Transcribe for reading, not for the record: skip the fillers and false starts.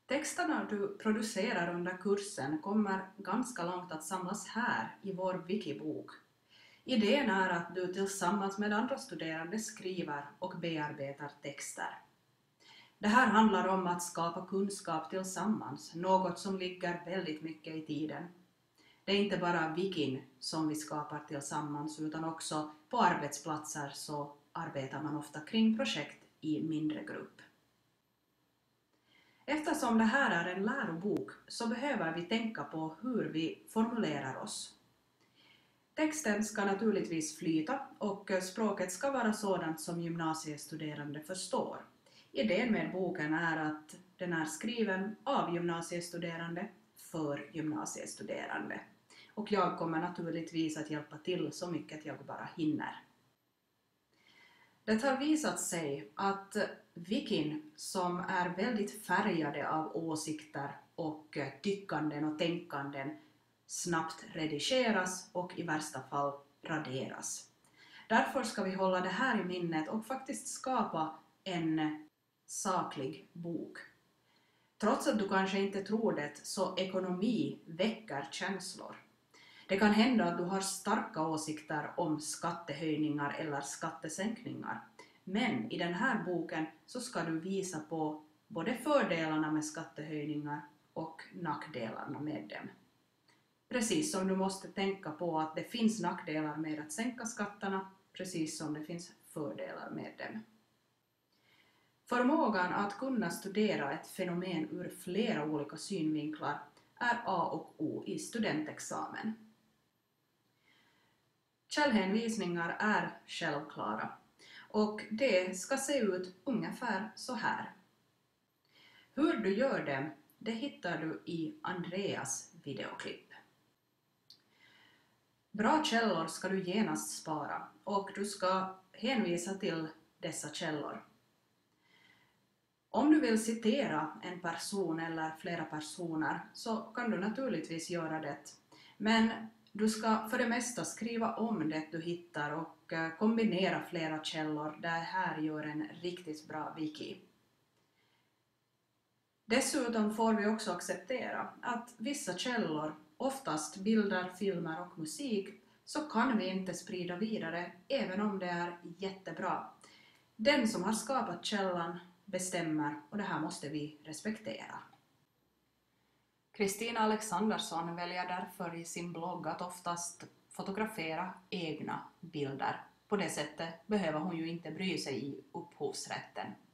Texterna du producerar under kursen kommer ganska långt att samlas här i vår wikibok. Idén är att du tillsammans med andra studerande skriver och bearbetar texter. Det här handlar om att skapa kunskap tillsammans, något som ligger väldigt mycket i tiden. Det är inte bara wikin som vi skapar tillsammans utan också på arbetsplatser så arbetar man ofta kring projekt i mindre grupp. Eftersom det här är en lärobok så behöver vi tänka på hur vi formulerar oss. Texten ska naturligtvis flyta och språket ska vara sådant som gymnasiestuderande förstår. Idén med boken är att den är skriven av gymnasiestuderande för gymnasiestuderande. Och jag kommer naturligtvis att hjälpa till så mycket jag bara hinner. Det har visat sig att wikin som är väldigt färgade av åsikter och tyckanden och tänkanden snabbt redigeras och i värsta fall raderas. Därför ska vi hålla det här i minnet och faktiskt skapa en saklig bok. Trots att du kanske inte tror det så ekonomi väcker känslor. Det kan hända att du har starka åsikter om skattehöjningar eller skattesänkningar. Men i den här boken så ska du visa på både fördelarna med skattehöjningar och nackdelarna med dem. Precis som du måste tänka på att det finns nackdelar med att sänka skatterna, precis som det finns fördelar med dem. Förmågan att kunna studera ett fenomen ur flera olika synvinklar är A och O i studentexamen. Källhänvisningar är självklara och det ska se ut ungefär så här. Hur du gör dem, det hittar du i Andreas videoklipp. Bra källor ska du genast spara och du ska hänvisa till dessa källor. Om du vill citera en person eller flera personer så kan du naturligtvis göra det. Men du ska för det mesta skriva om det du hittar och kombinera flera källor. Det här gör en riktigt bra wiki. Dessutom får vi också acceptera att vissa källor, oftast bilder, filmer och musik, så kan vi inte sprida vidare även om det är jättebra. Den som har skapat källan bestämmer och det här måste vi respektera. Kristina Alexandersson väljer därför i sin blogg att oftast fotografera egna bilder. På det sättet behöver hon ju inte bry sig i upphovsrätten.